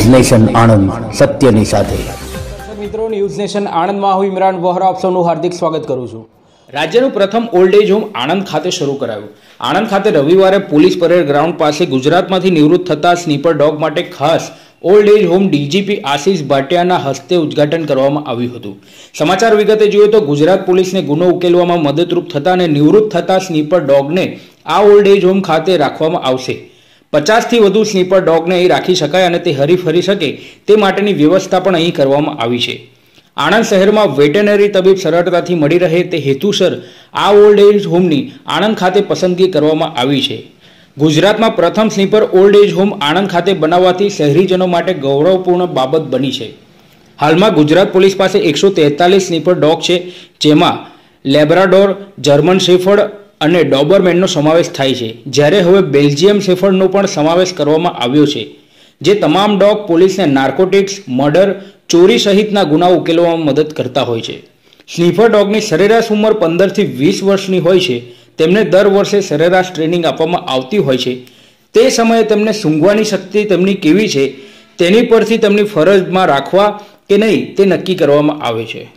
News nation Anand, સત્યની સાથે। મિત્રો, ન્યૂઝ નેશન આણંદમાં હું ઇમરાન વોહરા આપ સૌનું હાર્દિક સ્વાગત કરું છું। રાજ્યનું પ્રથમ ઓલ્ડ એજ હોમ આણંદ ખાતે શરૂ કરાયું। આણંદ ખાતે રવિવારે પોલીસ પરેડ ગ્રાઉન્ડ પાસે ગુજરાતમાંથી નિવૃત્ત થતા સ્નીપર ડોગ માટે ખાસ old age home DGP Ashish ભાટિયાના હસ્તે ઉદ્ઘાટન કરવામાં આવ્યું હતું। સમાચાર વિગતે જોઈએ તો ગુજરાત પોલીસને ગુનો ઉકેલવામાં મદદરૂપ થતા અને નિવૃત્ત થતા સ્નીપર ડોગને આ ઓલ્ડ એજ હોમ ખાતે રાખવામાં આવશે। 50થી વધુ સ્નીપર ડોગને અહીં રાખી શકાય અને તે હરીફરી શકે તે માટેની વ્યવસ્થા પણ અહીં કરવામાં આવી છે। આણંદ શહેરમાં વેટેનરી તબીબ સરળતાથી મળી રહે તે હેતુસર આ ઓલ્ડ એજ હોમની આણંદ ખાતે પસંદગી કરવામાં આવી છે। ગુજરાતમાં પ્રથમ sniffer old age home Anand ખાતે બનાવવાથી શહેરીજનો માટે ગૌરવપૂર્ણ બાબત બની છે। હાલમાં ગુજરાત પોલીસ પાસે 143 સ્નીપર ડોગ છે, જેમાં લેબ્રાડોર, જર્મન શેફર્ડ અને ડોબરમેનનો સમાવેશ થાય છે, જ્યારે હવે બેલ્જિયમ શેફર્ડનો પણ સમાવેશ કરવામાં આવ્યો છે, જે તમામ ડોગ પોલીસને નાર્કોટિક્સ, મર્ડર, ચોરી સહિતના ગુનાઓ ઉકેલવામાં મદદ કરતા હોય છે। સ્નીફર ડોગની સરેરાશ ઉંમર 15થી 20 વર્ષની હોય છે। તેમને દર વર્ષે સરેરાશ ટ્રેનિંગ આપવામાં આવતી હોય છે। તે સમયે તેમને સૂંઘવાની શક્તિ તેમની કેવી છે તેની પરથી તેમની ફરજમાં રાખવા કે નહીં તે નક્કી કરવામાં આવે છે।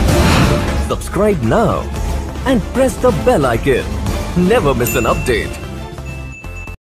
Subscribe now and press the bell icon. Never miss an update.